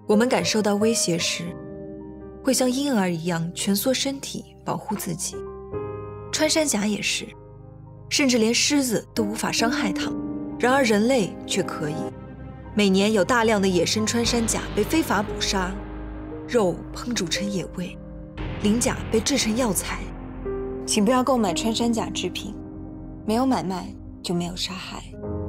我们感受到威胁时，会像婴儿一样蜷缩身体保护自己。穿山甲也是，甚至连狮子都无法伤害它们，然而人类却可以。每年有大量的野生穿山甲被非法捕杀，肉烹煮成野味，鳞甲被制成药材。 请不要购买穿山甲制品，没有买卖就没有杀害。